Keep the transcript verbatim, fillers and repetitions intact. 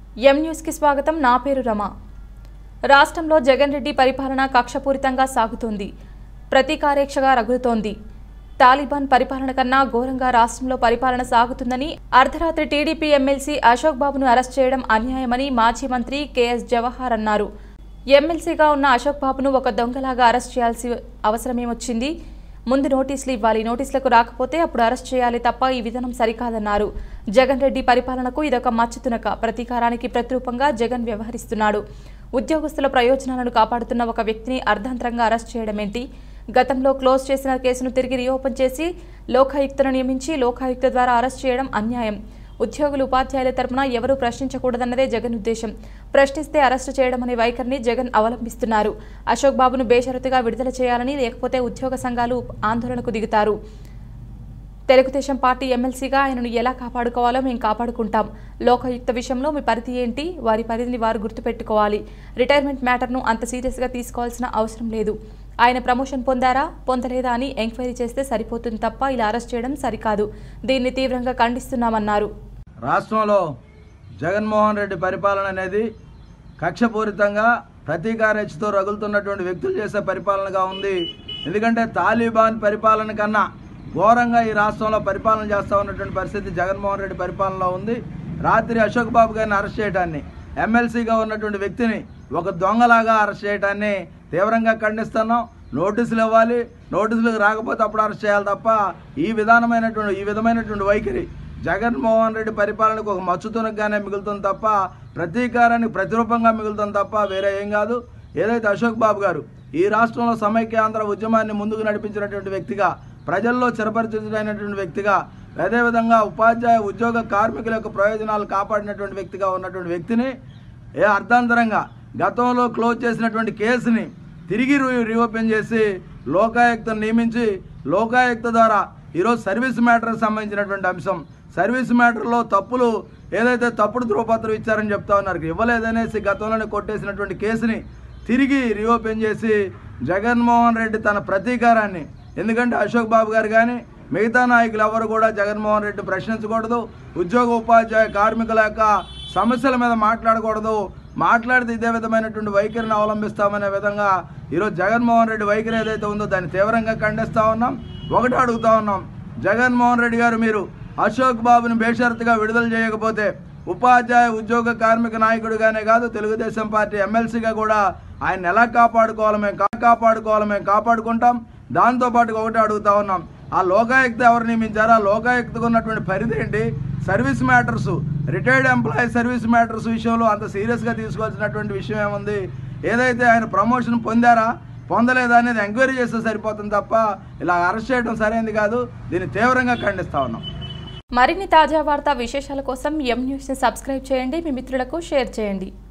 M news కి స్వాగతం। నా పేరు రమ। రాష్ట్రంలో జగన్ రెడ్డి పరిపాలన కక్షపూరితంగా సాగుతోంది, ప్రతీకారేక్షగా రగులుతోంది। తాలిబాన్ పరిపాలన కన్నా ఘోరంగా రాష్ట్రంలో పరిపాలన సాగుతుందని అర్ధరాత్రి టీడీపీ ఎమ్మెల్సీ అశోక్ బాబును అరెస్ట్ చేయడం అన్యాయమని మాజీ మంత్రి కేఎస్ జవహర్ అన్నారు। ఎమ్మెల్సీగా ఉన్న అశోక్ బాబును ఒక దొంగలాగా అరెస్ట్ చేయాల్సి అవసరమేమొచ్చింది? ముందు నోటీసులు ఇవ్వాలి, నోటీసులకు రాకపోతే అప్పుడు అరెస్ట్ చేయాలి తప్ప ఈ విధానం సరికాదన్నారు। జగన్ రెడ్డి పరిపాలనకు ఇదొక మచ్చుతునక, ప్రతీకారానికి ప్రతిరూపంగా జగన్ వ్యవహరిస్తున్నాడు। ఉద్యోగస్తుల ప్రయోజనాలను కాపాడుతున్న ఒక వ్యక్తిని అర్ధాంతరంగా అరెస్ట్ చేయడమేంటి? గతంలో క్లోజ్ చేసిన కేసును తిరిగి రీఓపెన్ చేసి లోకాయుక్తను నియమించి లోకాయుక్త ద్వారా అరెస్ట్ చేయడం అన్యాయం। ఉద్యోగులు ఉపాధ్యాయుల తరపున ఎవరూ ప్రశ్నించకూడదన్నదే జగన్ ఉద్దేశం। ప్రశ్నిస్తే అరెస్టు చేయడం అనే వైఖరిని జగన్ అవలంబిస్తున్నారు। అశోక్ బాబును బేషరతుగా విడుదల చేయాలని, లేకపోతే ఉద్యోగ సంఘాలు ఆందోళనకు దిగుతారు। తెలుగుదేశం పార్టీ ఎమ్మెల్సీగా ఆయనను ఎలా కాపాడుకోవాలో మేము కాపాడుకుంటాం। లోకాయుక్త విషయంలో మీ పరిధి ఏంటి? వారి పరిధిని వారు గుర్తుపెట్టుకోవాలి। రిటైర్మెంట్ మ్యాటర్ను అంత సీరియస్గా తీసుకోవాల్సిన అవసరం లేదు। ఆయన ప్రమోషన్ పొందారా పొందలేదా అని ఎంక్వైరీ చేస్తే సరిపోతుంది తప్ప ఇలా అరెస్ట్ చేయడం సరికాదు। దీన్ని తీవ్రంగా ఖండిస్తున్నామన్నారు। రాష్ట్రంలో జగన్మోహన్ రెడ్డి పరిపాలన అనేది కక్షపూరితంగా ప్రతీకారేచ్ఛతో రగులుతున్నటువంటి వ్యక్తులు చేసే పరిపాలనగా ఉంది। ఎందుకంటే తాలిబాన్ పరిపాలన కన్నా ఘోరంగా ఈ రాష్ట్రంలో పరిపాలన చేస్తూ ఉన్నటువంటి పరిస్థితి జగన్మోహన్ రెడ్డి పరిపాలనలో ఉంది। రాత్రి అశోక్ బాబు గారిని అరెస్ట్ చేయడాన్ని, ఎమ్మెల్సీగా ఉన్నటువంటి వ్యక్తిని ఒక దొంగలాగా అరెస్ట్ చేయడాన్ని తీవ్రంగా ఖండిస్తున్నాం। నోటీసులు ఇవ్వాలి, నోటీసులకు రాకపోతే అప్పుడు అరెస్ట్ చేయాలి తప్ప ఈ విధానమైనటువంటి ఈ విధమైనటువంటి వైఖరి జగన్మోహన్ రెడ్డి పరిపాలనకు ఒక మచ్చుతునగానే మిగులుతుంది తప్ప ప్రతీకారానికి ప్రతిరూపంగా మిగులుతుంది తప్ప వేరే ఏం కాదు। ఏదైతే అశోక్ బాబు గారు ఈ రాష్ట్రంలో సమైక్యాంధ్ర ఉద్యమాన్ని ముందుకు నడిపించినటువంటి వ్యక్తిగా, ప్రజల్లో చిరపరిచితుడైనటువంటి వ్యక్తిగా, అదేవిధంగా ఉపాధ్యాయ ఉద్యోగ కార్మికుల యొక్క ప్రయోజనాలు కాపాడినటువంటి వ్యక్తిగా ఉన్నటువంటి వ్యక్తిని ఏ అర్ధాంతరంగా గతంలో క్లోజ్ చేసినటువంటి కేసుని తిరిగి రీఓపెన్ చేసి లోకాయుక్తను నియమించి లోకాయుక్త ద్వారా ఈరోజు సర్వీస్ మ్యాటర్కి సంబంధించినటువంటి అంశం, సర్వీస్ మ్యాటర్లో తప్పులు ఏదైతే తప్పుడు ధృవపత్రం ఇచ్చారని చెప్తా ఉన్నారు, ఇవ్వలేదనేసి గతంలోనే కొట్టేసినటువంటి కేసుని తిరిగి రీఓపెన్ చేసి జగన్మోహన్ రెడ్డి తన ప్రతీకారాన్ని, ఎందుకంటే అశోక్ బాబు గారు కానీ మిగతా నాయకులు ఎవరు కూడా జగన్మోహన్ రెడ్డి ప్రశ్నించకూడదు, ఉద్యోగ ఉపాధ్యాయ కార్మికుల యొక్క సమస్యల మీద మాట్లాడకూడదు, మాట్లాడితే ఇదే విధమైనటువంటి వైఖరిని అవలంబిస్తామనే విధంగా ఈరోజు జగన్మోహన్ రెడ్డి వైఖరి ఏదైతే ఉందో దాన్ని తీవ్రంగా ఖండిస్తూ ఉన్నాం। ఒకటి అడుగుతా ఉన్నాం, జగన్మోహన్ రెడ్డి గారు మీరు అశోక్ బాబుని బేషరతుగా విడుదల చేయకపోతే ఉపాధ్యాయ ఉద్యోగ కార్మిక నాయకుడిగానే కాదు తెలుగుదేశం పార్టీ ఎమ్మెల్సీగా కూడా ఆయన ఎలా కాపాడుకోవాలి మేము కాపాడుకోవాలి మేము కాపాడుకుంటాం। దాంతోపాటు ఒకటి అడుగుతా ఉన్నాం, ఆ లోకాయుక్త ఎవరు నియమించారు? ఆ లోకాయుక్తకు ఉన్నటువంటి పరిధి ఏంటి? Service matters, retired employee service matters విషయంలో అంత సీరియస్గా తీసుకోవాల్సినటువంటి విషయం ఏముంది? ఏదైతే ఆయన ప్రమోషన్ పొందారా పొందలేదా అనేది ఎంక్వైరీ చేస్తే సరిపోతుంది తప్ప ఇలా అరెస్ట్ చేయడం సరైనది కాదు। దీన్ని తీవ్రంగా ఖండిస్తా ఉన్నాం। మరిన్ని తాజా వార్తా విశేషాల కోసం ఎం న్యూస్ని సబ్స్క్రైబ్ చేయండి, మీ మిత్రులకు షేర్ చేయండి।